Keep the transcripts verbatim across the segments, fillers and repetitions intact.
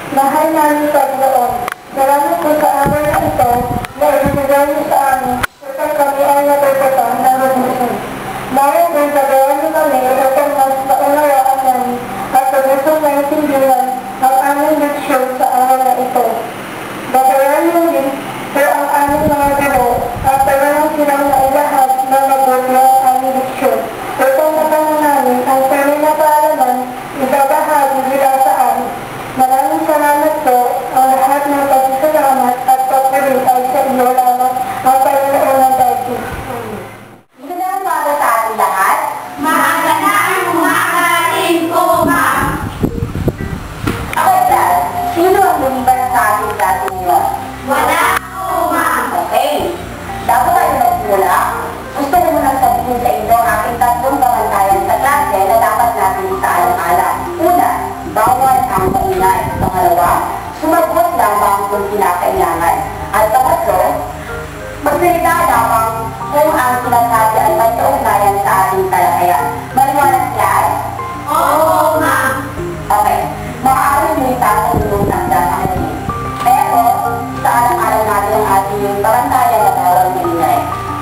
Mahal namin Panginoon, salamat po sa amin na ito na ibinigay niyo sa amin upang kami ay natutupan ng mabuti. Dahil din pagawa niyo kami upang mas maunawaan namin at pagusong maintindihan ang aming leksyon sa araw na ito. Bagayan niyo din po ang aming mga guro at talagang silang nailahad na mabuti ang aming leksyon. Upang matama namin ang kami na paalaman, ibabahagi nila sa amin. Maraming salamat po. Ang lahat ng pagsasalamat at pagpapalita ay sa iyo lamang ang Panginoon ng daigdig. Magandang umaga sa ating lahat. Magandang umaga din po, ma'am. Okay, class. Sino ang lumiban sa ating klase ngayon? Wala po, ma'am. Okay. Bago tayo magsimula, gusto ko munang sabihin sa inyo ang aking tatlong pamantayan sa klase na dapat natin isaalang-alang. Una, bawal ang maingay. Pangalawa, sumagot lamang kung kinakailangan. At pangatlo, magsalita lamang kung ang sinasabi ay may kaugnayan sa ating talakayan. Maliwanag, class? Oo, ma'am. Okay. Maaaring may tatanong ng dahil. Pero, sa alang-alang natin ang ating pamantayan na bawal maingay.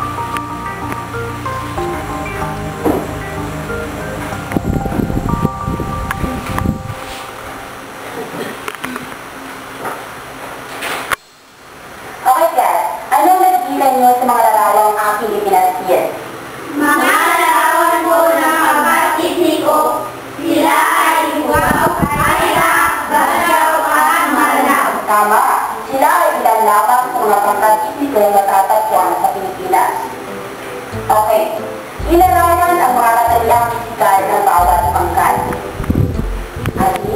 Okay, class. Anong nagkilay nyo sa mga larawang aking ipinasir? Mga larawan po ng kapatid ni ko. Sila ay iguaw, kaya, bagaw, at maranaw. Tama. Sila ay ilan lamang sa mga pangkatipiko na matatagpuan sa Pilipinas. Okay. Inarawan ang mga kataliang pisikal ng bawat pangkat. Adi?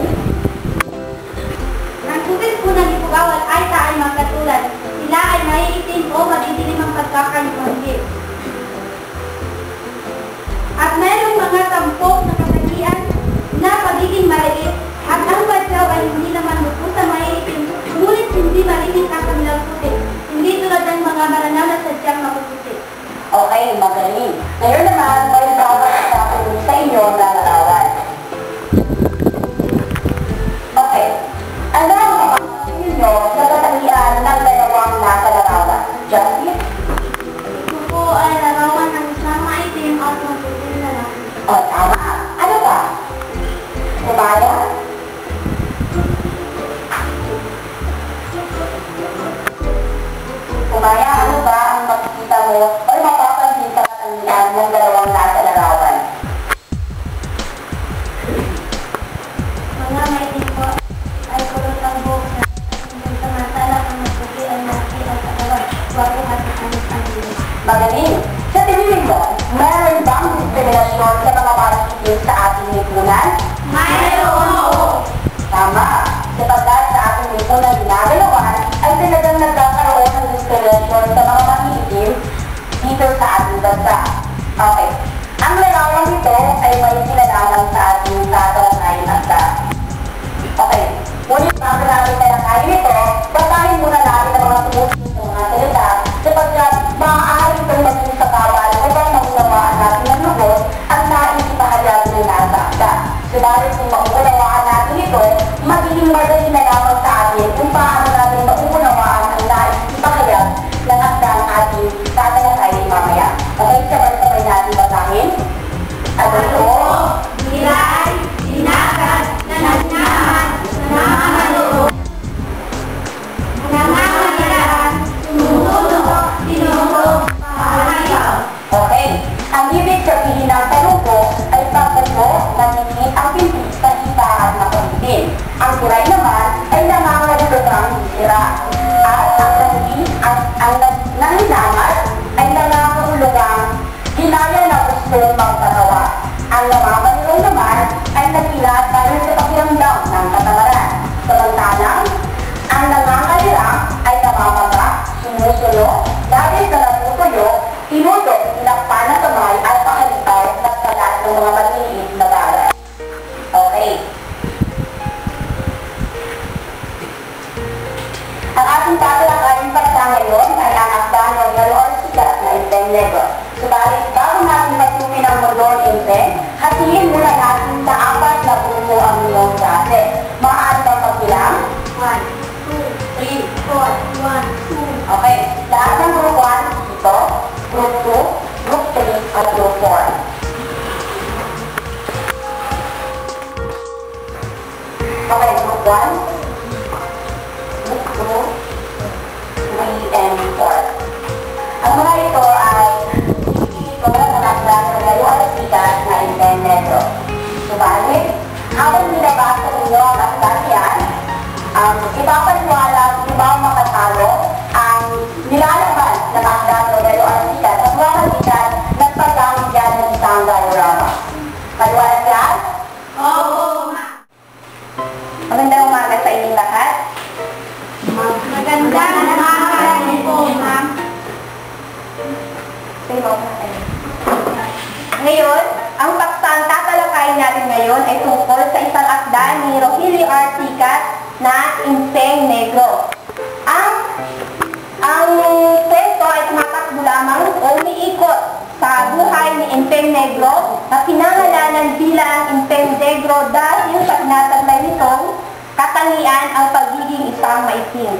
Ang tubig po ng ipugawal ay taay magkatulad. Sila ay maiitim o madidilim ang pagkakalimutin. At mayroong mga tampok na katangian na pagiging maliit at ang badyaw ay hindi naman mupo sa maiitim, ngunit hindi maliit ang kanilang puti. Hindi tulad ng mga maranaw na sadyang mapuputi. Okay, magaling. Ngayon naman, may babasakin sa inyo na larawan. Okay. Ano ang mapapansin ninyo sa katangian ng dalawang nasa larawan? Justin? Ito po ay larawan ng isang maitim at maputi na lang. O, tama. Ano ba? Kumaya? Kumaya, ano ba ang makikita mo o mapapansin sa katangian ng dalawang nasa larawan? Mga maitim po ay kulot ang buhok na hanggang samantalang ang maputi ay laki at katawan. Wapo at anis ang bilis. Magaling. Sa tingin mo, meron bang diskriminasyon sa mga masikitin sa ating lipunan? Mayroon po. Tama. Sapagkat sa ating lipunan ginagalawan ay talagang nagkakaroon ng diskriminasyon sa mga masikitin dito sa ating bansa. Okay. Ang larawang ito ay may kinalaman sa ating tatalakayin akda. Okay. Ngunit bago natin talakayin ito, basahin muna natin ang mga sumusunod ng mga salita sapagkat maaari itong maging sa bawal upang maunawaan natin ng lubos ang nais ipahayag ng natin Okay, group one, group two, three, and four. Ang mga ito ay ito na nagdadalayo ay sikat na Impeng Negro. Subalit, habang binabasa ninyo ang akdasiyan, um, ipapaniwala at ibang makatalo ang nilalaman ng akdadalayo ay sikat at mga kalitan nagpagamit yan ng isang diorama. Maliwanag yan? Oo, ma. Magandang umaga sa inyong lahat. Magandang umaga po, ma'am. Ngayon, ang paksang tatalakayin natin ngayon ay tungkol sa isang akda ni Rogelio R. Sicat na Impeng Negro. Ang ang kwento ay tumatakbo lamang o umiikot sa buhay ni Impeng Negro na pinangalanan bilang Impeng Negro dahil sa tinataglay nitong katangian ang pagiging isang maitim.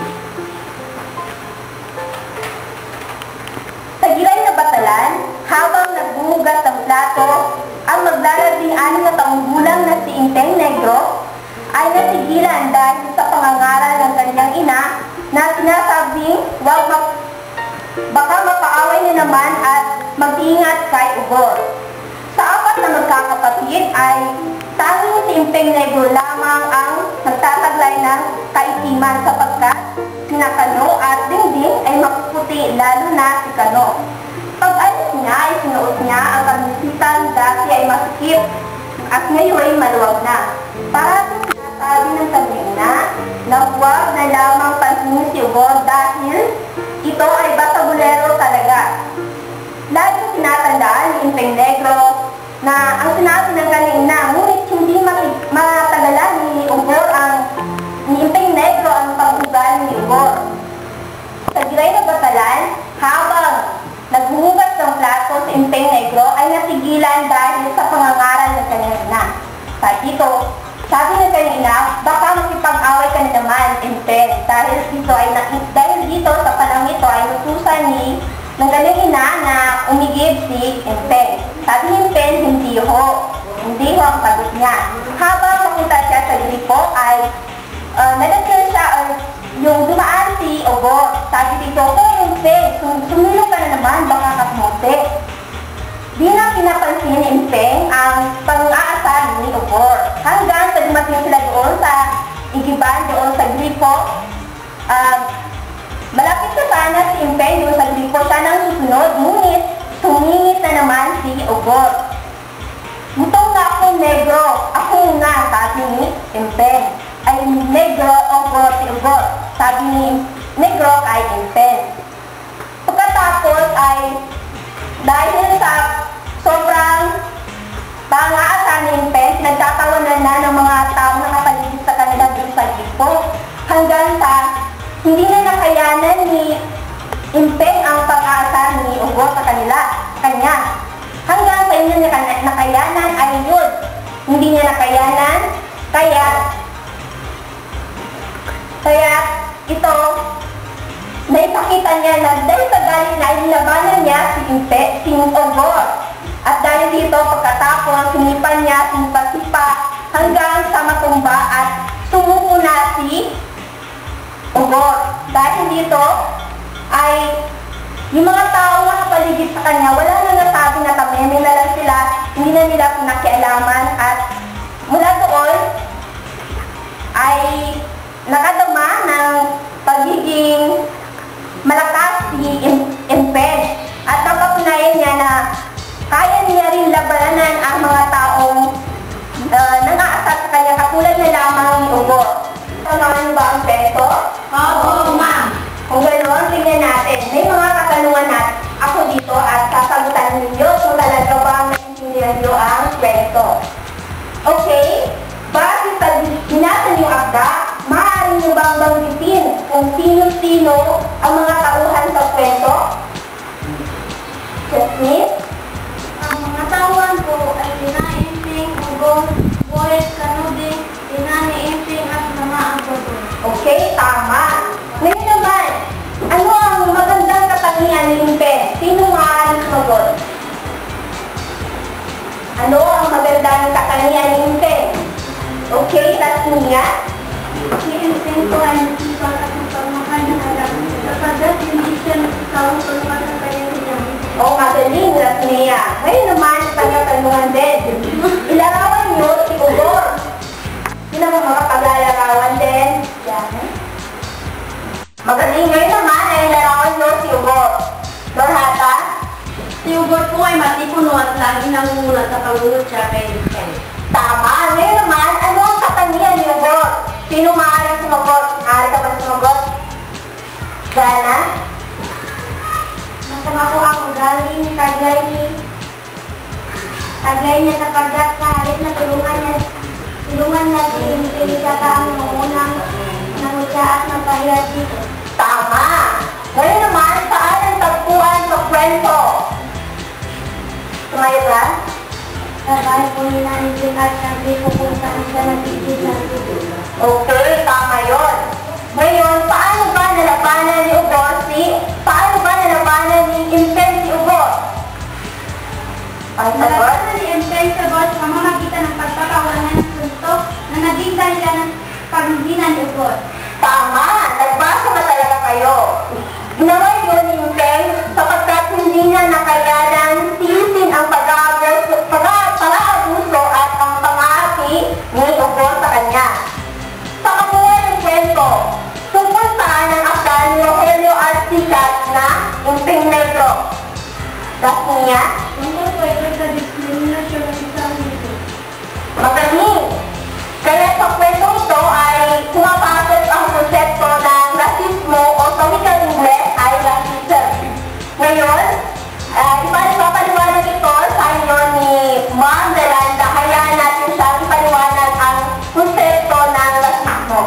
Sa gilay na batalan, habang nagbuhugas ng plato, ang maglalabing anim na taong gulang na si Impeng Negro ay nasigilan dahil sa pangangaral ng kanyang ina na sinasabing huwag mag baka mapaaway na naman at mag-ingat kay Ugor. Sa apat na magkakapatid ay tanging si Impeng Negro lamang ang nagtataglay ng kaitiman sapagkat sina Kano at Dingding ay mapuputi, lalo na si Kano. Pag-alis niya ay sinuot niya ang kamisitan dati ay masikip at ngayon ay maluwag na. Parating sinasabi ng kanyang ina na huwag na lamang pansinin si Ugor dahil ito ay batabulero talaga. Laging tinatandaan ni Impeng Negro na ang sinabi ng kanyang ina, ngunit hindi matagalan ni Ugor ang ni Impeng Negro ang pag-ugal ni Ugor. Sa gilay na batalan, habang naghuhugas ng plato si Impeng Negro ay nasigilan dahil sa pangangaral ng kanyang ina. Sa dito, sabi ng kanyang ina, baka makipag-away ka na naman, Impeng, dahil dito ay dahil dito sa panahon ito ay utusan ni ng kanyang ina na umigib si Impeng. Sabi ni Impeng, hindi ho. Hindi ho ang sagot niya. Habang mapunta siya sa gripo ay uh, nalagyan siya or yung dumaan si Ugor. Sabi dito, oh Impeng, sum sumilong ka na naman, baka kaputi. Di na pinapansin ni Impeng ang pang-aasar ni Ugor. Hanggang sa dumating sila doon sa igiban, doon sa gripo, uh, malapit na sana si Impeng doon sa gripo, siya nang susunod, ngunit tumingit na naman si Ugor. Mutong na akong Negro, ako nga, sabi ni Impeng. Ay Negro, Ugor, si Ugor. Sabi ni Negro kay Impeng. Pagkatapos ay dahil sa sobrang pang-aasar ni Impeng, nagtatawanan na ng mga tao na nakapaligid sa kanila doon sa gripo. Hanggang sa hindi na nakayanan ni Impeng ang pag-aasar ni Ugor sa kanila, kanya. Hanggang sa hindi niya nakayanan ay yun. Hindi niya nakayanan, kaya kaya ito, naipakita niya na dahil sa galit na inilabanan niya si Impeng, si Ugor. At dahil dito, pagkatapos, sinipan niya, sinipa-sipa, hanggang sa matumba at sumuko na si Ugor. Dahil dito, ay yung mga tao na kapaligid sa kanya, wala na nasabi na kami, na lang sila, hindi na nila pinakialaman at mula doon ay nakadama ng pagiging malakas si Impeng at napatunayan niya na kaya niya rin labanan ang mga taong uh, nang-aasar sa kanya katulad na lamang ni Ugor. Tamahan niyo ba ang kwento? Oo, ma'am. Kung ganoon, tingnan natin. May mga katanungan natin ako dito at sasagutan ninyo kung talaga ba naiintindihan niyo ang kwento. Okay? Base sa binasa niyo akda, maaari niyo bang banggitin kung sino-sino ang mga tauhan sa kwento? Jasmine? Ang mga tauhan po ay Ina Impeng, Ugor, Boyet, Kanuding, Ina ni Impeng at Mama Angkotol. Okay, tama. Ngayon naman, ano ang magandang katangian ni Impeng? Sino maaaring sumagot? Ano ang magandang katangian ni Impeng? Okay, that's niya? I-intend ko ay nasipag at magpagmahal ng alam. Kapagkat hindi siya nagkakaroon tulungan ng kanyang niya. O magaling, Rasmea. Ngayon naman, tanong-tanungan din. Ilarawan niyo si Ugor. Sino mo makapaglalarawan din? Yan. Magaling, ngayon naman ay ilarawan niyo si Ugor. Dorhata? Si Ugor po ay matipuno at lagi nangungulat sa pagulot siya kay Ken. Tama. Ngayon naman, ano ang katangian ni Ugor? Sino maaaring sumagot? Maaari ka ba sumagot? Gana? Masama po ako galing kagay ni kagay niya sapagkat sa halip na tulungan niya tulungan niya si Elisaka ang mamunang nangutya at magpahirap dito. Tama. Ngayon naman, saan ang tagpuan sa kwento? Sumayo ka? Sa bahay po ni Nanay at sabi ko kung saan siya nagtitigil dito. Okay, tama yun. Ngayon, paano ba nalabanan ni Ugor si... Paano ba nalabanan ni Impel si Ugor? Ang sagot? Nalabanan ni Impel sa boss sa mamagitan ng pagpapakawalan ng suntok na naging dahilan ng paghinginan ni Ugor. Tama! Nagbasa ba talaga kayo? Ginawa yun ni Impel sapagkat hindi niya nakayanan tiisin ang pag-aabuso at ang pangaki ni Ugor sa kanya. Sa kabuuan ng kwento, tungkol saan ang akda ni Rogelio Articat na Impeng Negro? Rasmea? Tungkol po ito sa diskriminasyon ng isang dito. Magaling! Kaya sa kwento ito ay pumapasok ang konsepto ng rasismo o sa wikang Ingles ay racism. Ngayon, uh, ipapaliwanag ito sa inyo ni Ma'am Delanda. Hayaan natin siya ipaliwanag ang konsepto ng rasismo.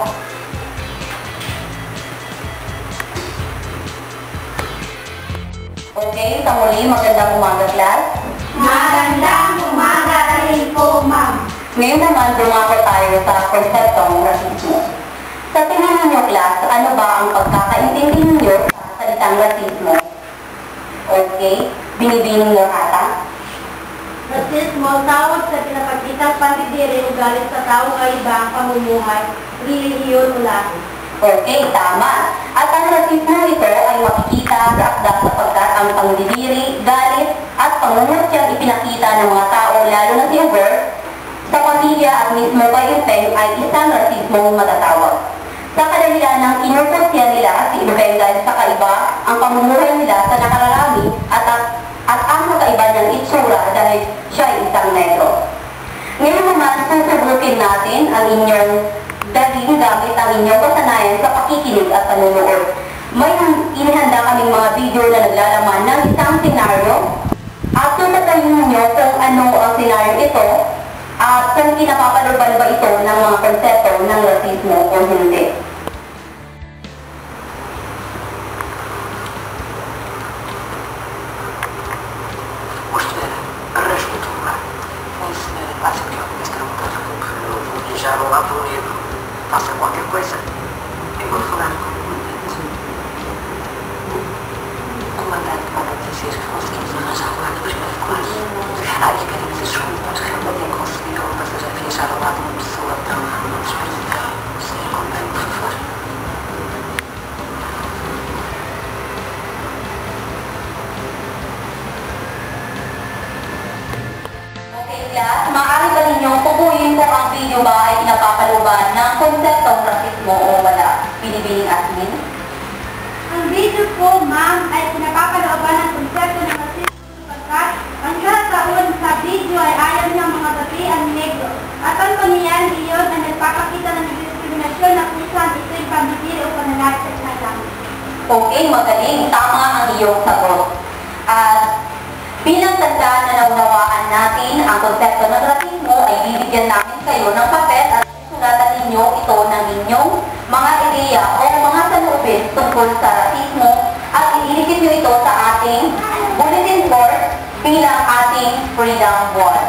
Okay, sa muli, magandang umaga, class. Magandang umaga rin po, ma'am. Ngayon naman, dumako tayo sa konseptong rasismo. Sa tingin ninyo, class, ano ba ang pagkakaintindi ninyo sa salitang rasismo? Okay, binibining nyo ata? Rasismo, tawag sa pinapagkitang pandidiri o galit sa taong kaiba ang pamumuhay, relihiyon o lahi. Okay, tama. At ang rasismo ito ay makikita sa akda sapagkat ang pangdidiri, galit, at pangungutya ipinakita ng mga tao, lalo na si Ugor, sa pamilya at mismo kay Impeng ay isang rasismong matatawag. Sa kadalian ng kinukutya nila si Impeng dahil sa kaiba ang pamumuhay nila sa nakararami at, at, at ang kakaiba ng itsura dahil siya ay isang negro. Ngayon naman, susubukin natin ang inyong daging gamit ang inyong kasanayan sa pakikinig at panunood. May inihanda kaming mga video na naglalaman ng isang senaryo at tutatayin ninyo kung ano ang senaryo ito at kung kinapapaloban ba ito ng mga konsepto ng rasismo o hindi. Já vou lá pro livro, faça qualquer coisa, eu vou falar com o comandante. O comandante manda dizer que conseguimos arranjar o lado primeiro classe. Ai, querem dizer desculpa, mas realmente é impossível, mas eu já viajar ao lado de uma pessoa tão desperdiçada. O senhor comandante, por favor. Class, maaari ba ninyong pupuyin kung ang video ba ay pinapakaluban ng konseptong rasismo o wala? Binibining admin? Ang video po, ma'am, ay pinapapalooban ng konsepto ng rasismo sapagkat ang kahataon sa video ay ayaw ng mga babae ang negro. At ang paniyan iyon ay nagpapakita ng diskriminasyon na kung saan ito ay pamigil o pananakit na lang. Okay, magaling. Tama ang iyong sagot. At bilang tanda na naunawaan natin ang konsepto ng rasismo, ay bibigyan namin kayo ng papel at sulatan ninyo ito ng inyong mga ideya o mga salubin tungkol sa rasismo at idinikit nyo ito sa ating bulletin board bilang ating freedom wall.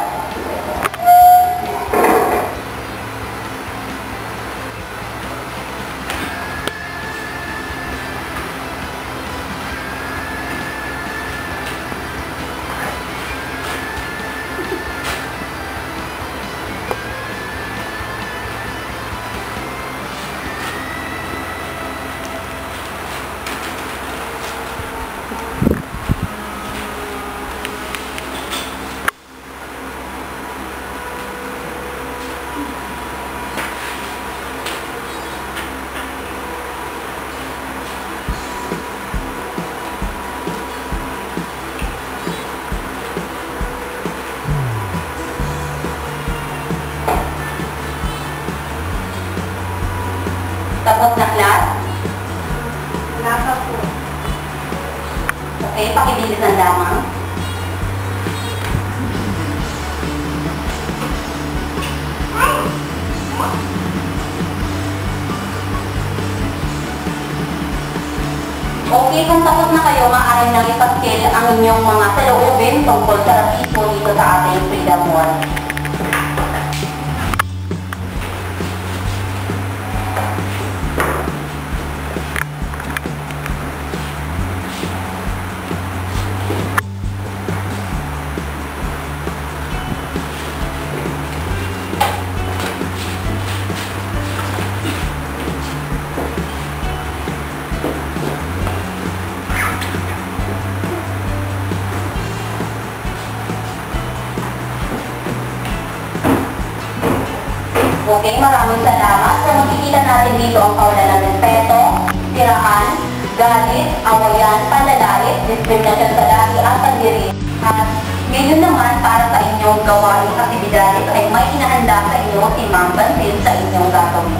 Tapos na class? Wala pa po. Okay, pakibilisan lamang. Okay, kung tapos na kayo, maaari nang ipaskil ang inyong mga saloobin tungkol sa rasismo dito sa ating Freedom Wall. Okay, maraming salamat. So, makikita natin dito ang kawalan ng respeto, tirahan, galit, awayan, panlalait, diskriminasyon sa lahi at pagdiri. At ngayon naman, para sa inyong gawaing aktibidades ay may inahanda sa inyo si Ma'am Bansil sa inyong gagawin.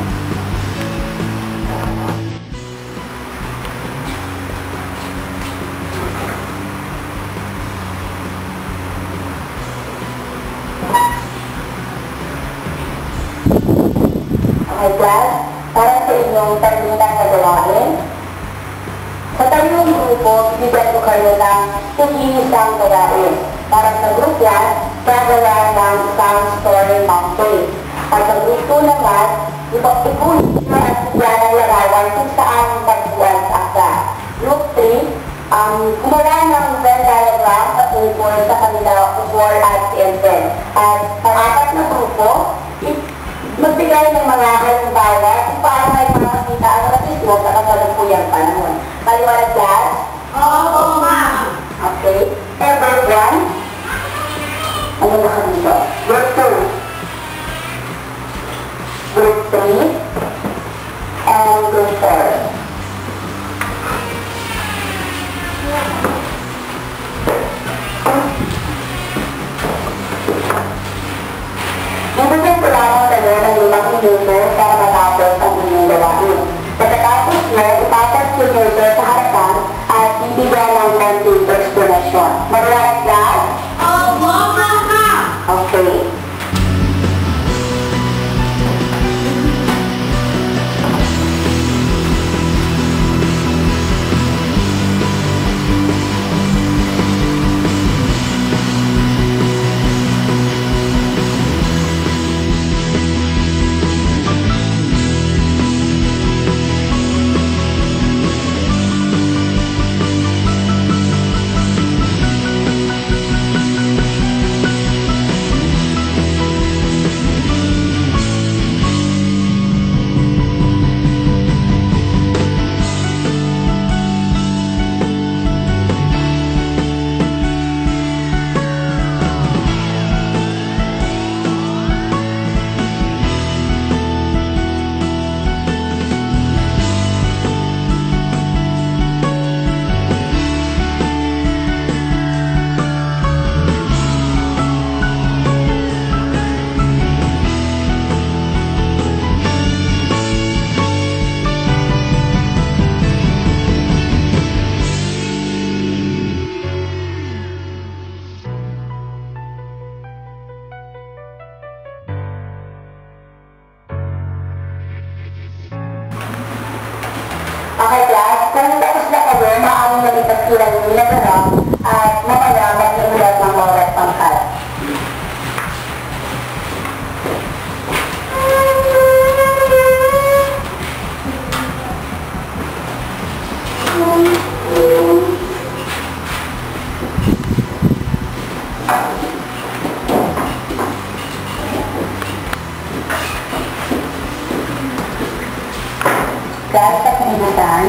Okay, class, para sa inyong terminal na gawain, sa tatlong grupo, bibigyan ko kayo ng tig-iisang gawain. Para sa group one, gagawa ng isang story monthly. At sa group two naman, ipapupunin nyo at bigyan ng larawan kung saan pagbuwan sa akla. Group three, um, gumawa ng Venn diagram at tungkol sa kanila before at and then. At sa apat na grupo, magbigay ng mga halimbawa kung paano may makakita ang rasismo sa kasalukuyang panahon. Maliwanag class? Oo, ma'am. Okay. Everyone? Ano na kanito? Group two. Group three. And group four. Bibigyan ko lamang kayo ng limang minuto para matapos ang inyong gawain. Pagkatapos nyo, itatas ko nyo ito sa harapan at bibigyan ng konting explanation. Maliwanag class? Oo, ma'am. Okay. Okay, class. Kung tapos na kayo, maaaring nalipas sila yung nilagaraw at mamaya mag-iulat ng oras pangkat. Class, sa kanibutan,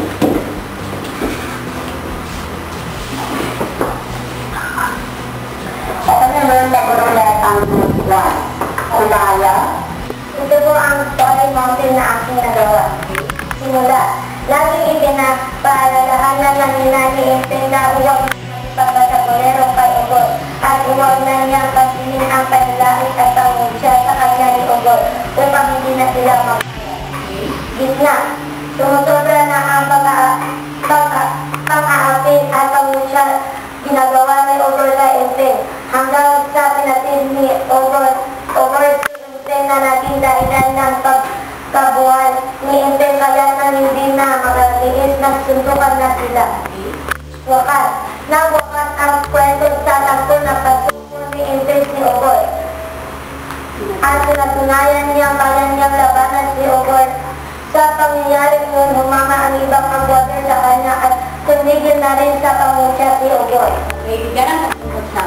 ako naman nagulat ang group one. Umaya. Ito po ang story mountain na aking nagawa. Simula, laging ipinapaalalahanan ng ninani Esteng na huwag pagkakabolero kay Ugol at huwag na niyang pansinin ang panlalait at tawag siya sa kanya ni Ugol upang hindi na sila mag gitna. Sumusobra na ang pang-aapit at pangusya ginagawa ni Obor kay Enteng hanggang sa pinatid ni Obor Obor Enteng na naging dahilan ng pagkabuhay ni Enteng kaya nang hindi na makatiis nagsuntukan na sila. Wakas, nang wakas ang kwento sa tagpo na pagsuko ni Enteng si Obor. At pinatunayan niyang kaya niyang labanan si Obor. Sa pangyayari noon, humanga ang ibang pagwater sa kanya at tumigil na rin sa pangusya si Obor. Okay, bigyan ang kasunod na.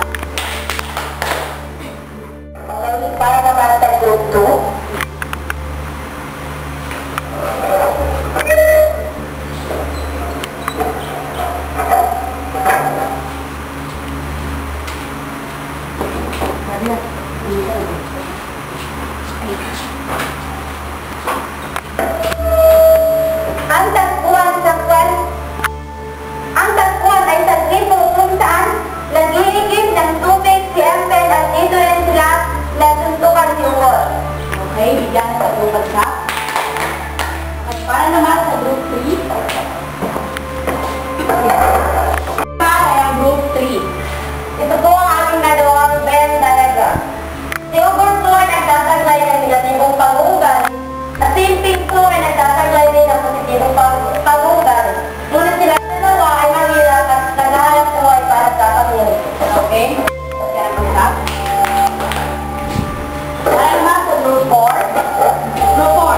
Okay, para naman sa group two. Ang tagpuan sa kwan, ang tagpuan ay taglipo kung saan nagigigib ng tubig si Empel at dito rin sila nasuntukan si Obor. Okay, bigyan ang kasunod na. At para naman sa group three. Para ang group three. Ito po ang aking nagawang Ben talaga. Si Obor po ay nagsasaglay ng negatibong pag-uugal. At si Imping po ay nagsasaglay din ng positibong pag-uugal. Ngunit sila dalawa ay mahirap at naghahanap buhay para sa pamilya. Okay? Bigyan ang kasunod. Para naman sa group four. Group four.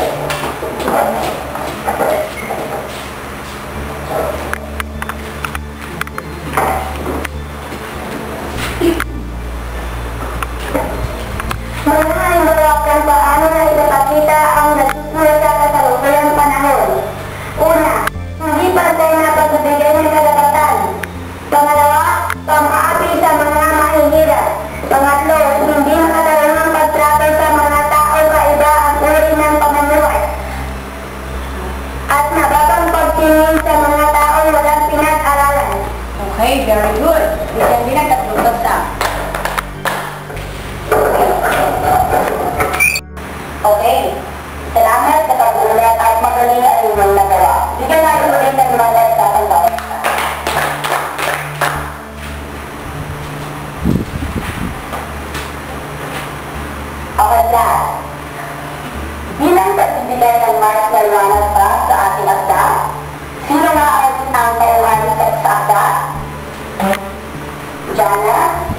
Maraming malawakang paano na ipapakita ang nasusunod sa kasalukuyang panahon. Una, hindi pantay na pagbibigay ng karapatan. Pangalawa, pang-aapi sa mga mahihirap. Pangatlo, hindi makatalangang pagtrato sa mga tao kaiba ang uri ng pamumuhay. At nababang pagtingin sa mga tao walang pinag-aralan. Okay, very good. Bigyan din ang kasunod na. Okay. Salamat sa pag-ulat at magaling ang inyong nagawa. Bigyan natin ulit ng mga sa tanong. Okay na. Bilang pagbibigay ng Mars Marijuana pa sa ating akda, sino na ang ang tayuhan sa akda? Jana?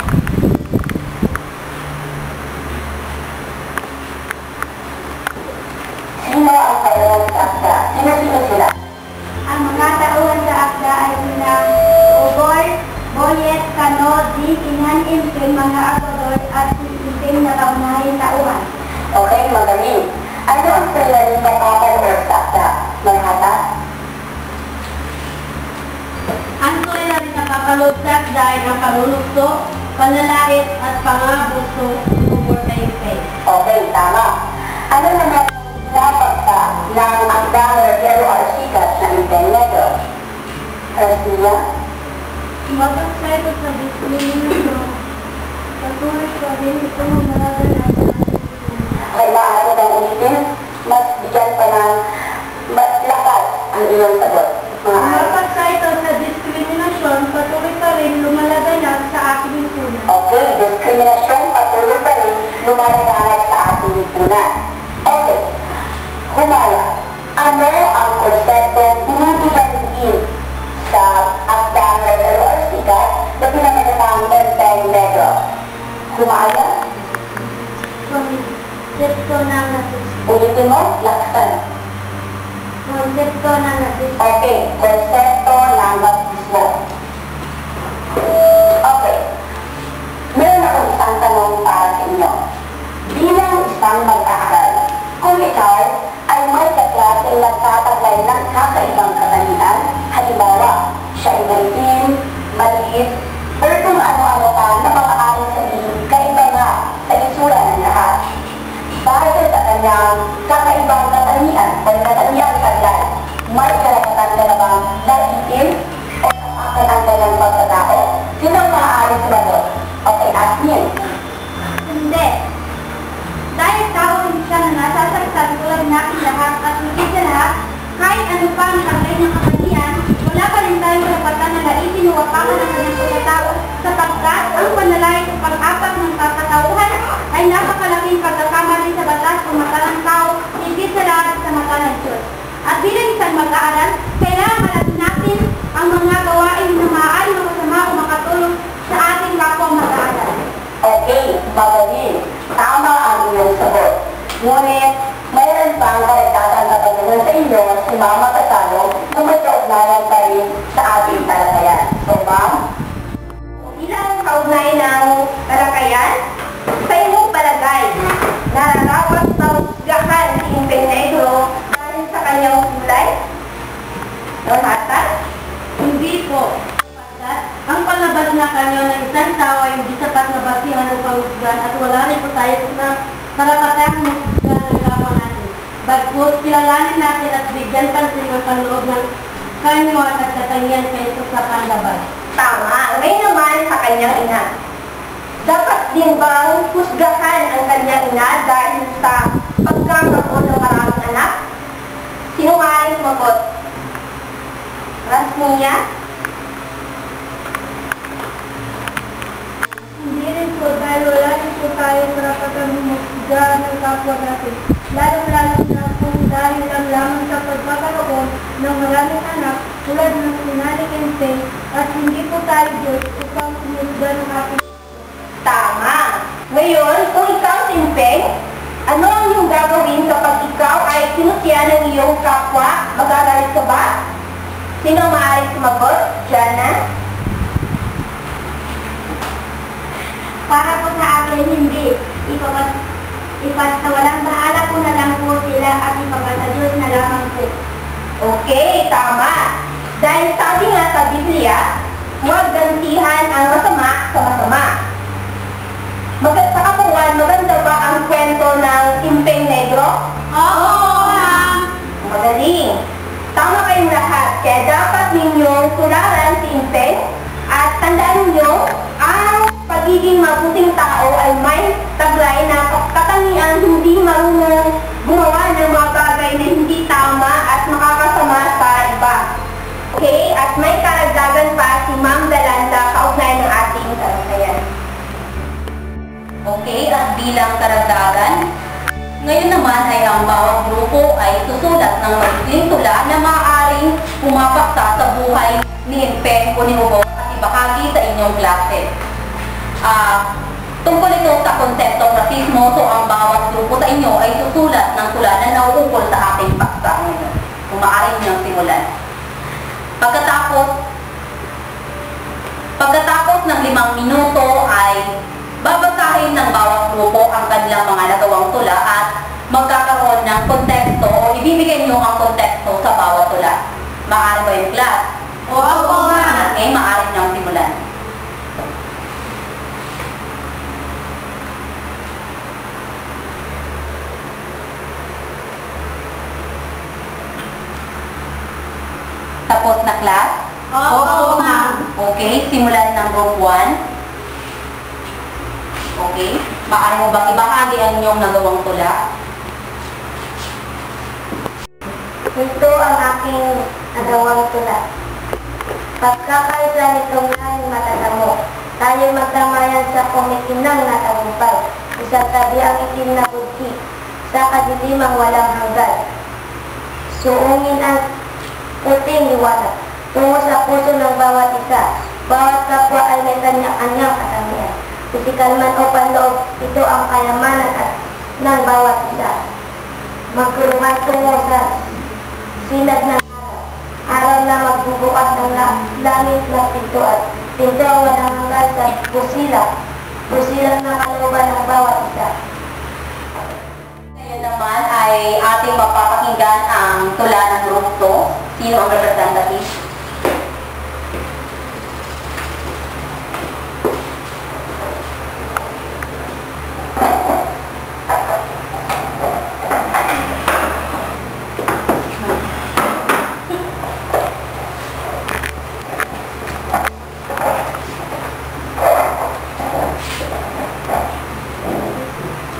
Sino ang tayuhan sa akda? Sino-sino sila? Ang mga tauhan sa akda ay sina Obor, Boyet, Cano, Di, Inhan, Impin, mga Aguador at si Impin na kaunahin tauhan. Okay, magaling. Ano ang sinaling na papaluwas sa akda? Manhattan? Ang tuloy na rin nakapaloob sa akda ay ang panunukso, panlalait at pangabuso ng Obor na Impin. Okay, tama. Ano naman dapat ka ng akda ng Rogero Arsicat na Impegnedo? Garcia? Magkaksaito sa diskriminasyon, patuloy pa rin itong naraganap sa Kay maaari ng ulitin, mas bigyan pa ng mas lakas ang iyong sagot. Maaari. Magkaksaito sa diskriminasyon, patuloy pa rin lumalaganap sa aking lipunan. Okay, diskriminasyon patuloy pa rin lumalaganap sa ating lipunan. Okay, humala. Ano ang konseptong binibigyan sa akda ng Rogero Arsicat na pinamagatang Montenegro? Humala? Konsepto ng natis. Ulitin mo, laksan. Konsepto ng natis. Okay, konsepto ng baptismo. Okay. Meron akong isang tanong para sa inyo. Bilang isang mag-aaral, kung ikaw ay may kaklaseng nagtataglay ng kakaibang katangian, halimbawa, siya ay maliit, maliit, o kung ano-ano pa na makaaring sabihin kaiba nga sa isura ng lahat. Dahil sa kanyang kakaibang katangian o katangian taglay, may karapatan ka na bang naiitim o kapakan ang kanyang pagkatao? Sino ang maaaring sumagot? Okay, ask me. Hindi. Dahil tao rin siya na nasasaktan tulad natin lahat at hindi ano pa ang tanggay ng kapangyarihan, wala pa rin tayong karapatan na laitin o wapakan ng kanyang pagkatao sapagkat ang panalait o pang-apat ng kakatauhan ay napakalaking pagkakamali sa batas o mata ng tao, higit sa lahat sa mata ng Diyos. At bilang isang mag-aaral, kailangan malatin natin ang mga gawain na maaaring makasama o makatulong sa ating kapwa mag-aaral. Okay, magaling. Tama ang iyong sagot. Ngunit, mayroon pa ang karagdagang katanungan sa inyo si Mama Tagalog na may kaugnayan pa rin sa ating talakayan. So, ma'am? Ilang kaugnay ng talakayan? Sa inyong palagay, nararapat na husgahan si Impeng Negro dahil sa kanyang kulay? Lahatan? Hindi po. Ang panlabas na kanyo ng isang tao ay hindi sapat na basihan upang husgan at wala rin po tayo na karapatang husgan ng kapwa natin. Bagkus, kilalanin natin at bigyan pansin ang panloob ng kanyo at katangian kayo sa panlabas. Tama. Ngayon naman sa kanyang ina. Dapat din bang husgahan ang kanyang ina dahil sa pagkakaroon ng maraming anak? Sino maaaring sumagot? Rasmia? Hindi rin po dahil wala rin po tayo karapatang humusgahan ng kapwa natin. Lalo-lalo na kung dahil lang lamang sa pagkakaroon ng maraming anak tulad ng sinali Impeng at hindi po tayo Diyos upang humusgahan ng ating. Tama. Ngayon, kung ikaw si Impeng, ano ang iyong gagawin kapag ikaw ay sinusya ng iyong kapwa? Magagalit ka ba? Sino maaaring sumagot? Jana? Para po sa akin, hindi. Ipapas, ipasa walang bahala po na lang po sila at ipapasa Diyos na lamang po. Okay, tama. Dahil sabi nga sa Biblia, huwag gantihan ang masama sa masama. Mag sa kapuan, maganda ba ang kwento ng Impeng Negro? Oo, ma'am. Magaling. Tama kayong lahat, kaya dapat ninyong tularan si Impeng at tandaan ninyo, ang pagiging mabuting tao ay may taglay na katangian hindi marunong gumawa ng mga bagay na hindi tama at makakasama sa iba. Okay? At may karagdagan pa si Ma'am Dalanda kaugnay ng ating talakayan. Okay, at bilang karagdagan, ngayon naman ay ang bawat grupo ay susulat ng maikling tula na maaaring pumapaksa sa buhay ni Impeng o ni Hugo at ibahagi sa inyong klase. Uh, tungkol ito sa konseptong rasismo, so ang bawat grupo sa inyo ay susulat ng tula na nauukol sa ating paksa ngayon. Kung maaaring niyong simulan. Pagkatapos, pagkatapos ng limang minuto ay babasahin ng bawat grupo ang kanilang mga nagawang tula at magkakaroon ng konteksto o ibibigay nyo ang konteksto sa bawat tula. Maaari ba yung class? Oo, ma'am. Okay, maaari niyong simulan. Tapos na class? Oo, ma'am. Okay, simulan ng group one. Okay, maaari mo bang ibahagi ang inyong nagawang tula? Ito ang aking nagawang tula. Pagkakaisa nitong lahing matatamo, tayo magdamayan sa kumikinang na tagumpay. Isang tabi ang itim na budhi, sa kadilimang walang hanggan. Suungin ang puting liwanag, tungo sa puso ng bawat isa. Bawat kapwa ay may kanya-kanyang katangian. Pisikal man o panloob, ito ang kayamanan at ng bawat isa. Magkulungan tungo sa sinag ng araw. Araw na magbubukas ng langit na pintuan. Pinto ang walang hanggan sa busilak. Busilak na kalooban ng bawat isa. Ngayon naman ay ating mapapakinggan ang tula ng group two. Sino ang representative?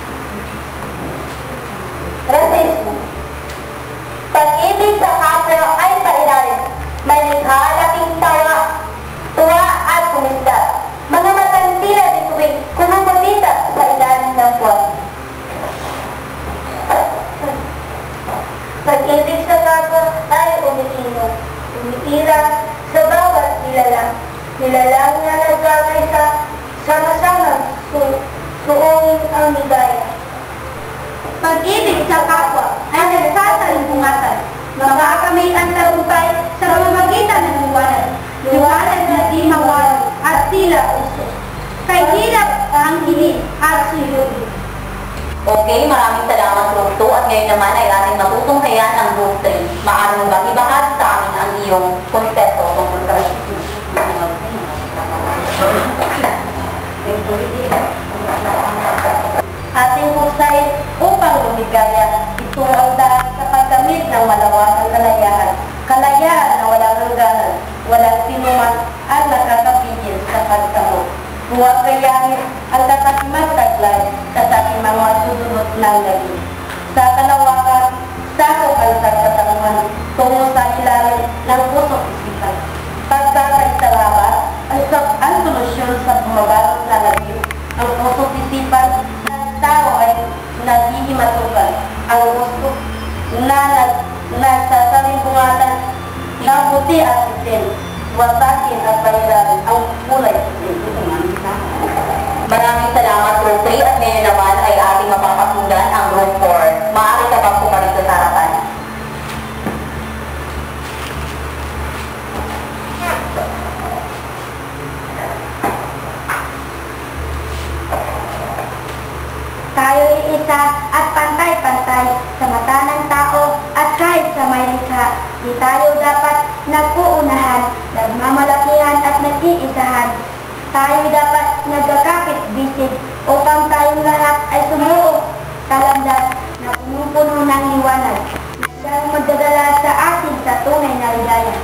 Rasismo. Pag-ibig sa kapwa pag-ibig sa kapwa ay nagsasalimbungatan. Makakamit ang tagumpay sa pamamagitan ng liwanag. Liwanag na di mawala at tila uso. Kay hirap ang hiling at suyubi. Okay, maraming salamat Group two at ngayon naman ay ating matutunghayan ang Group three. Maaari mo bang ibahagi sa amin ang iyong konsepto tungkol sa ating husay upang lumigaya. Ito ang dahil sa paggamit ng malawakang kalayahan. Kalayaan na walang hangganan, walang sinuman ang nakakapigil sa pagkamot. Huwag gayahin ang kakasimang taglay sa ating mga sudulot ng gabi. Sa kalawakan, sakop ang katanungan tungo sa ilalim ng pusok isipan. Pagkakaisalabat, ang, ang solusyon sa bumabalot na gabi. Ang pusok isipan ng tao ay naghihimatugan. Ang gusto na nagsasalimbungatan ng puti at itin. Wasakin at bayrarin ang kulay itin. Maraming salamat Group three at ngayon naman ay ating mapapakinggan ang Group four. Maaari ka bang pumarito sa harapan? Tayo'y isa at pantay-pantay sa mata ng tao at kahit sa may likha. Di tayo dapat nagpuunahan, nagmamalakihan at nag-iisahan. Tayo'y dapat nagkakapit-bisig upang tayong lahat ay sumuot sa landas na puno-puno ng liwanag na magdadala sa atin sa tunay na ligaya.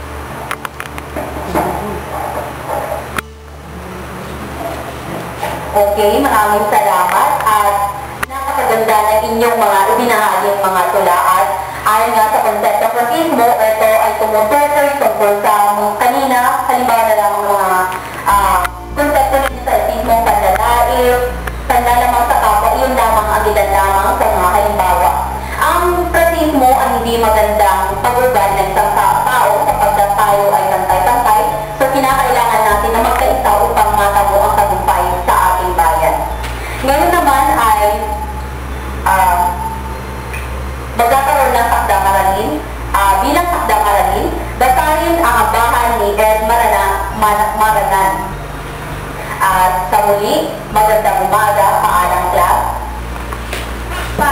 Okay, maraming salamat at napakaganda ng inyong mga ibinahaging mga tula at ayon nga sa konsepto mismo, ito ay tumutukoy tungkol sa kanina, halimbawa na lang ang mga uh, konsepto nito sa mismo, panlalaib, panlalamang sa kapwa, iyon lamang ang ilan lamang sa mga halimbawa. Ang racismo ay hindi magandang pag-ugal ng isang tao sapagkat tayo ay pantay-pantay, so kinakailangan natin na magkaisa upang matabo ang tagumpay sa ating bayan. Ngayon naman ay uh, magkakaroon ng takdang aralin. Uh, bilang takdang aralin, basahin ang abahan ni Ed Marana, Maranan. At uh, sa muli, magandang umaga, paalang class. Pa.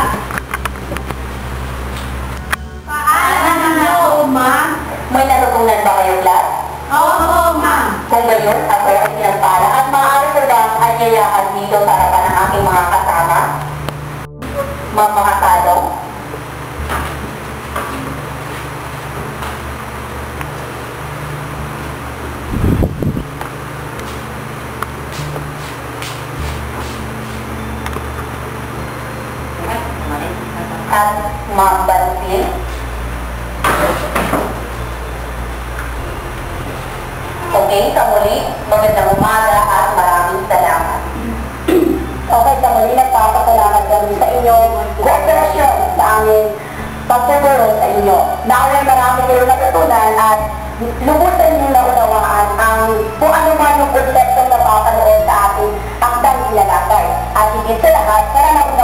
Paalam, ma'am. May natutunan ba kayo, class? Oo, ma'am. Kung gayon, ako ay pinagpala at maaari ko bang anyayahan dito sa harapan ng aking mga kasama? Mga mga talong? At Ma'am Bansil? Okay, sa muli, magandang umaga at maraming salamat. Okay, sa muli, nagpapasalamat kami sa inyong kooperasyon sa aming pagtutulong sa inyo. Dahil marami kayong natutunan at lubusan niyo naunawaan ang kung ano man yung konseptong napapanood sa ating akdang ilalagay. At higit sa lahat, para